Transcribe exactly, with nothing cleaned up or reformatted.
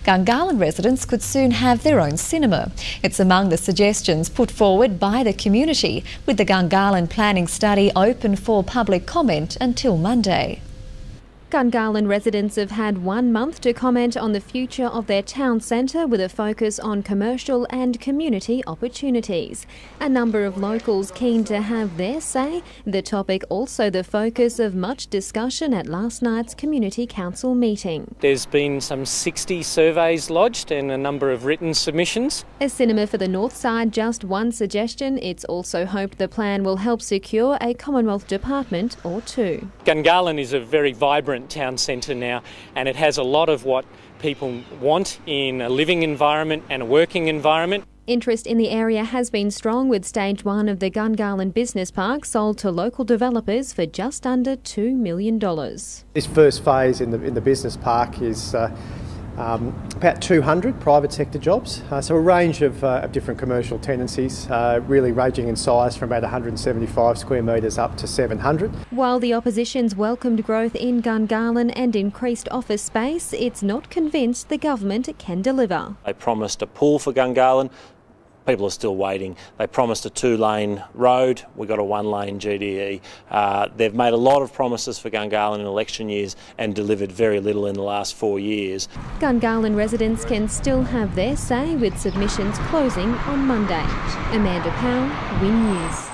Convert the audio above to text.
Gungahlin residents could soon have their own cinema. It's among the suggestions put forward by the community, with the Gungahlin planning study open for public comment until Monday. Gungahlin residents have had one month to comment on the future of their town centre, with a focus on commercial and community opportunities. A number of locals keen to have their say, the topic also the focus of much discussion at last night's Community Council meeting. There's been some sixty surveys lodged and a number of written submissions. A cinema for the north side, just one suggestion. It's also hoped the plan will help secure a Commonwealth department or two. Gungahlin is a very vibrant town centre now, and it has a lot of what people want in a living environment and a working environment. Interest in the area has been strong, with stage one of the Gungahlin Business Park sold to local developers for just under two million dollars. This first phase in the, in the business park is uh, um, about two hundred private sector jobs, uh, so a range of, uh, of different commercial tenancies, uh, really ranging in size from about one hundred seventy-five square metres up to seven hundred. While the opposition's welcomed growth in Gungahlin and increased office space, it's not convinced the government can deliver. They promised a pool for Gungahlin. People are still waiting. They promised a two-lane road. We got a one-lane G D E. Uh, they've made a lot of promises for Gungahlin in election years and delivered very little in the last four years. Gungahlin residents can still have their say, with submissions closing on Monday. Amanda Powell, Win News.